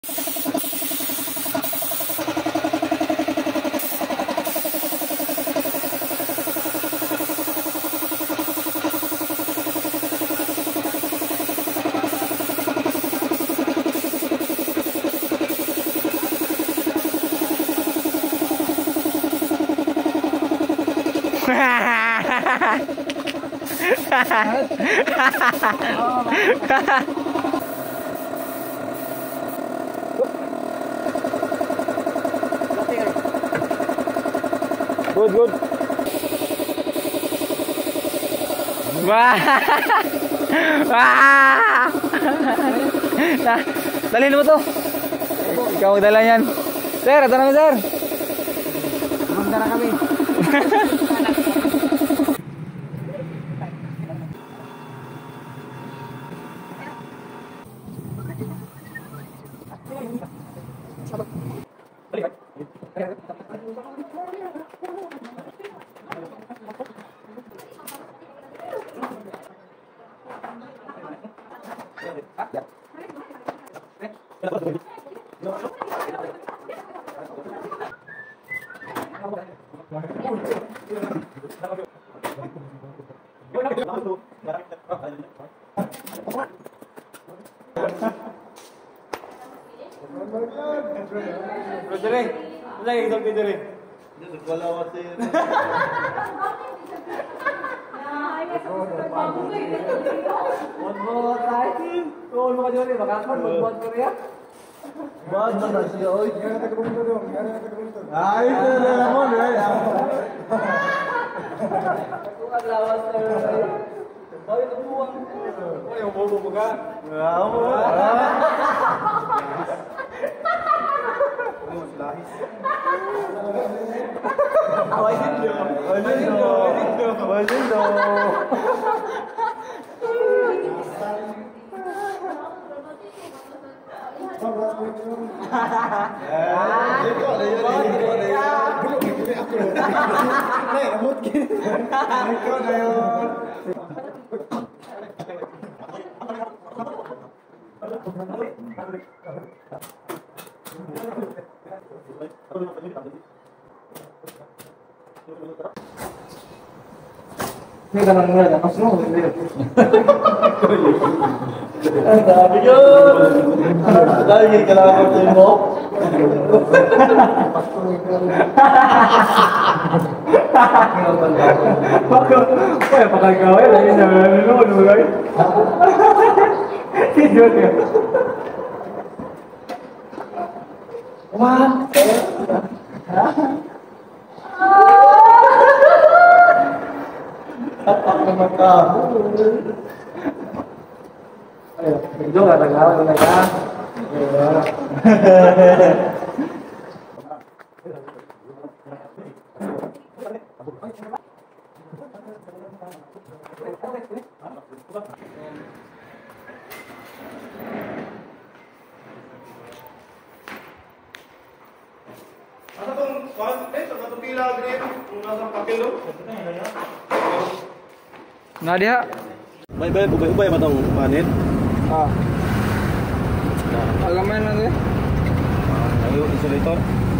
Good. Wah. Dalhin mo to. Ikaw magdala yan. Sir, ito namin sir. Pumunta na kami. Ini kan nggak ada pas mau ada video lagi kalau mau pakai gawe lagi dulu lagi tidur ya wah apa kamu? Ayo, itu nggak tanggal, ya. Ano tong tergantung pila green, kung nasa papel lo. Nadia. Ubay matong panit. Ah. Alaman nanti. Ayo insulator.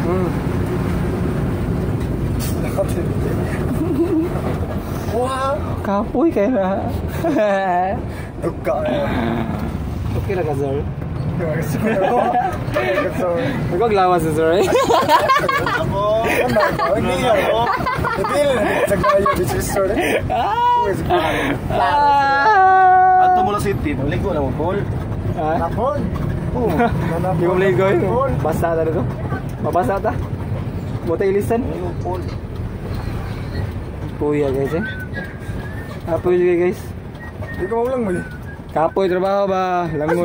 Wah, Kapoy kayaknya. duka ya. Oke lah Kazar. Huwag lawas sa sir. Ako, hindi ako. Dili na sagay di sister. Ato mula city, ligo na mo pool. Napol. Hindi ko maligo yun. Basta na ito. Mabasa ta. Buta ilisan. Pool. Puya guys eh. Kapoy juga guys. Di ko maulang mo. Kapoy trabaho ba? Langoy.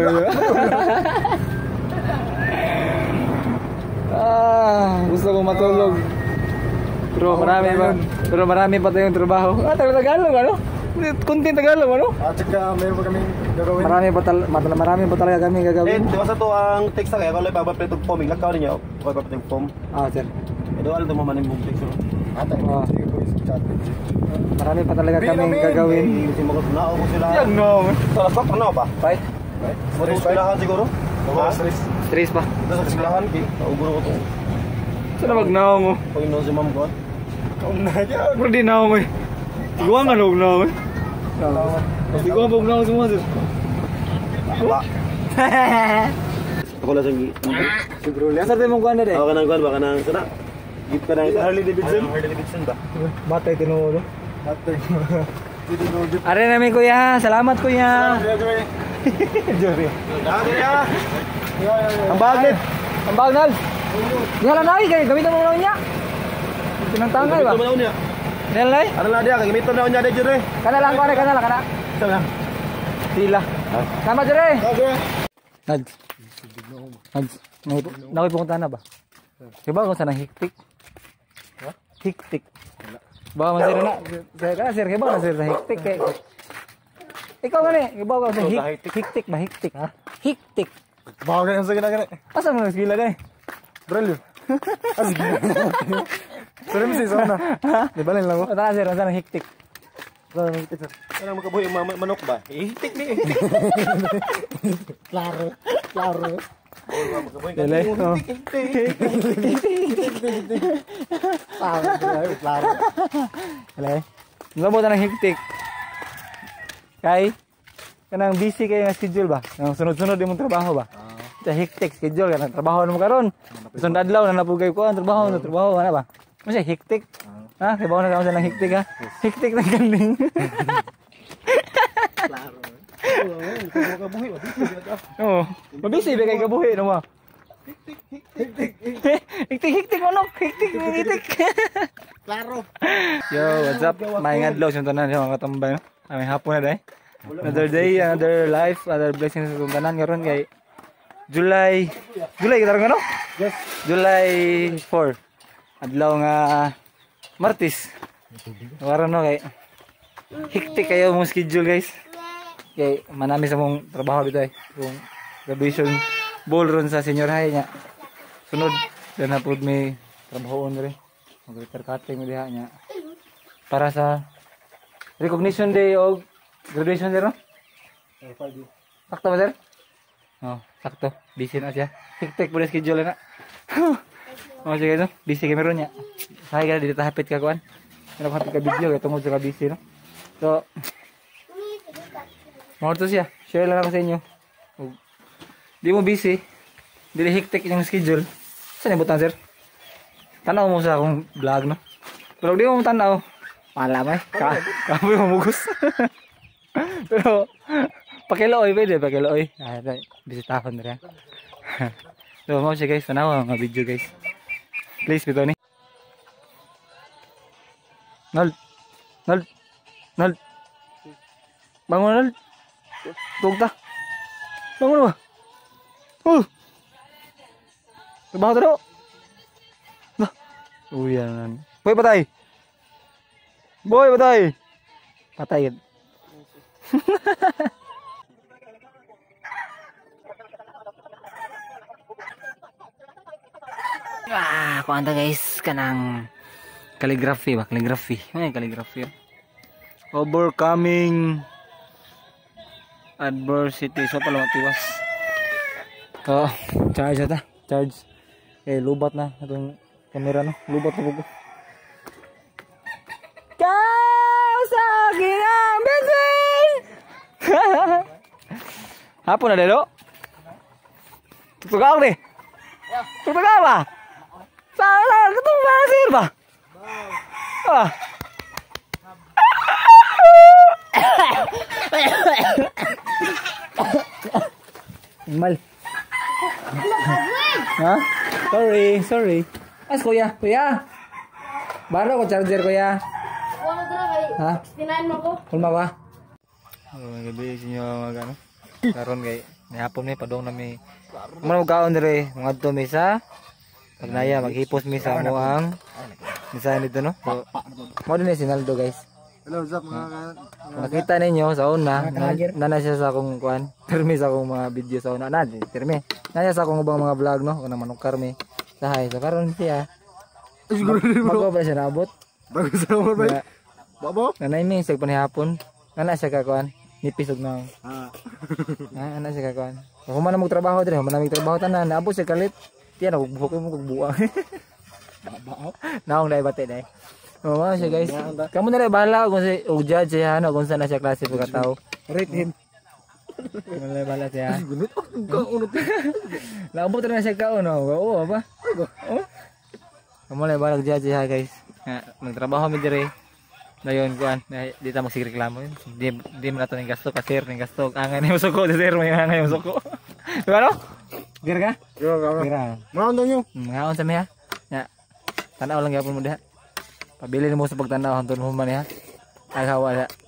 Gusto ko matulog. Pero marami pa tayong trabaho. Tagalog ano? Kunting Tagalog ano? At saka meron pa kaming gagawin. Marami pa talaga kami gagawin. Di ba sa to ang text kaya kalau ipapalit og foaming lakaw ninyo. Ko ipapalit og foam. Sir. Ito alam mo man yung text. Marami pa talaga kaming gagawin. Kasi magkakuna ako sila. Yan no. Salas pa, ano ba? Right? Stress siguro? Stress. Stress pa. Nasa kasalahan kay naubro ko to. Saan na magnaw mo? Pag si ma'am ko. Kaon na niya. Pero di naw mo eh. Iguan nga na magnaw eh. Iguan pa magnaw semua sir. Wala. Ako lang sa Bro, lihat sa mong kuan na deh. Ako kanang kuan ba kanang sana. Gift ka ng Harley Davidson. Harley Davidson ba? Batay tinulo. Batay. Dito no gift. Are namin kuya, salamat kuya. Jory. Ang bagit. Ang bagnal. Di hala nai kay gamiton mo niya. Tinantangay ba? Ito niya. Nelay? Ano lang dia gamiton na niya dire. Kana lang kuan kana lang kana. Ito lang. Sila. Sama jere. Okay. Nads. Nads. Nakoy pumunta na ba? Diba kung saan ang hiktik? Hiktik. Bawa man sir na. Kaya sir, kaya ba sir sa hiktik kay. Ikaw gani, ibaw ka sa hiktik ba hiktik ha? Hiktik. Bawa ka sa gina. Asa mo nagsigila gani? Brilliant. Sorry mo si Sona. Di ba lang ko? Tara sir, saan ang hiktik? Ano makabuhi manok ba? Hiktik ni. Klaro. Klaro. Dele. Klaro. Dele. Ngamo ta ng hiktik. Kay kanang busy kay nga schedule ba? Nang sunod-sunod imong trabaho ba? Sa hiktik schedule kanang trabaho mo karon. Sunod adlaw na napugay ko ang trabaho ana ba? Mo siya hiktik. Ha, trabaho na sa ng hiktik ha. Hiktik na galing. Klaro. Makabuhi ba? Oo. Mabisi ba kay kabuhi no mo? Hiktik manok, hiktik. Klaro. Yo, what's up? Maingad law sa tanan sa mga katambay no. Ay hapon na dai. Another day, another life, other blessings sa tanan karon kay July kita no? Yes. July 4. Adlaw nga Martes. Karon no kay hiktik kayo mong schedule guys. Kay manami sa mong trabaho dito eh. Yung graduation ballroom sa senior high niya. Sunod dan na pud may trabahoon rin. Mag-repair cutting mo diha niya. Para sa recognition day o graduation sir no? Sakto ba sir? Oh, sakto. Busy na siya. Hiktik po na schedule na. Oh, sige no? Busy kami ron niya. Sahay ka na dito hapit ka kuan. Ano hapit ka video kaya tungod sa busy no? So, to siya. Share lang ako sa inyo. Di mo busy. Dili hiktik yung schedule. Saan yung butang sir? Tanaw mo sa akong vlog no? Pero di mo tanaw. Malamay. Kamoy mamugos. Pero pakilooy pwede. Pakilooy. Bisitahon rin. So mo siya guys. Tanaw ang mga video guys. Please bito ni. Nol. Bangun Nol. Tugta. Bangun ba? Trabaho taro. Nah. Uyan. Boy patay. Patay. Kuanta guys kanang calligraphy ba? Calligraphy. Overcoming adversity. So pala matiwas. Oh, charge ata. Charge. Lubat na itong camera no. Lubat na po. Kau sa akin ang bensin. Hapon na delo. Tutugaw ni. Tutugaw ba? Sana ketemu pasir ba? Ah. Mal. Ha? Sorry. As kuya. Baru ko charger kuya. Ha? Tinahan mo ko. Kulma ba? Oh, gabi sinyo magano. Karon kay nihapon mi padong na mi. Mano gaon dire ngadto mi sa pagnaya maghipos mi sa mo ang misa nito no. So, mo din si Naldo guys. Hello, what's up mga Makita ninyo sa una, nana siya sa akong kuan. Termi sa akong mga video sa una. Termi. Nana sa akong ubang mga vlog no, kana manukar mi. Sahay. So karon siya. Siguro bro. Magpa siya naabot. Bago sa mo ba? Babo? Nanay mi sa panihapon. Nana siya ka kuan. Nipis og naong. Ah. Ana siya kakuan. Kung man mo trabaho dire, man namig trabaho tanan, naabo siya kalit. Tiyan ako buhok mo kog buang. Babao. Naong dai bate dai. Oo siya guys. Kamu na rin bahala kung si og judge siya ano kung saan na siya klase pagkatao. Rate him. Wala bala siya. Gunit ko unot. Naabot na siya kaon no. Oo ba? Oh. Kamu na balag judge siya guys. Nagtrabaho mi dire. Dayon kuan, di ta magsireklamo yun. Di man nato ning gasto kasi ning gasto. Angay ni suko, sir may angay yung suko. Di ba no? Gira ka? Gira. Maon daw nyo. Ngaon sa miha. Ya. Tanaw lang gyapon mo diha. Pabili mo sa pagtanaw hangtod mo man ha. Ay hawa ya.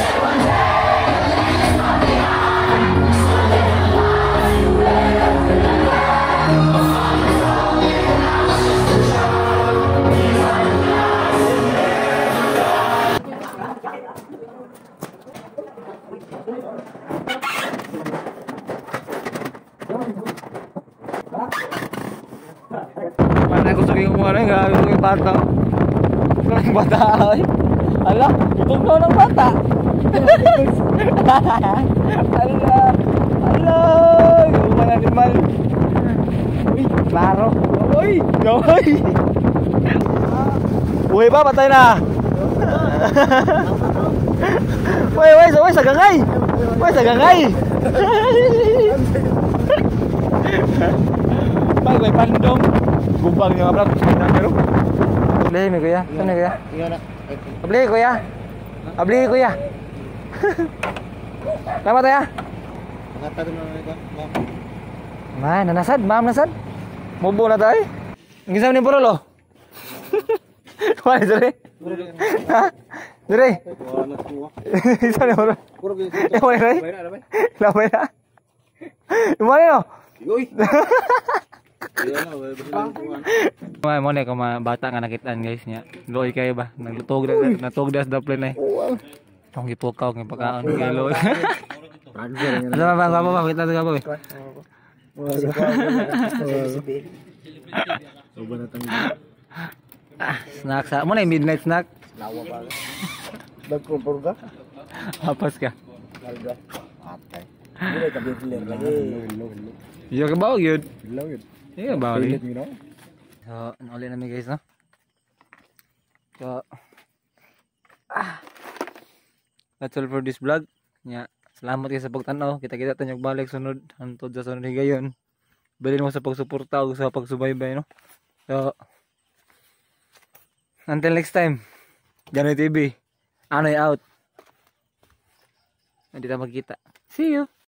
Mana gusto ko yung ano yung bata. Yung bata ay. Ala, itong daw ng bata. Ala. Ala, yung mga animal. Uy, klaro. Uy, uy. Uy ba, patay na. Uy, sa gangay. Uy, sa gangay. May pandong. Gumbang yung abrak. Abli mi kuya. Saan kuya? Abli kuya. Abli kuya. Tama tayo. Ngata din na ito. May nanasad, ma'am nasad. Mubo na tayo. Ang gisam ni Porolo. Wala dire. Ha? Dire. Wala tuwa. Isa ni Porolo. Puro gyud. Wala na. Labay na. Lumani no. Uy. May mo na kung mga bata nga nakitaan guys niya. Loy kayo ba? Natog das daplin na. Tong gipukaw ng pagkaon kay Loy. Ano ba ba kita ka ba? Snack sa mo na midnight snack. Lawa ba? Nagkumpor ka? Hapas ka. Alga. Atay. Dili ka bibler lagi. Yo ka ba gyud? Lawid. Iya ba rin. You know? So, nauli namin guys, no? So, that's all for this vlog. Yeah. Salamat kayo sa pagtanaw. Kita-kita tanyog balik sunod. Hantod sa sunod higayon. Bilin mo sa pagsuporta o sa pagsubaybay, no? So, until next time. Janoy TV. Anoy out. Hindi tayo magkita. See you!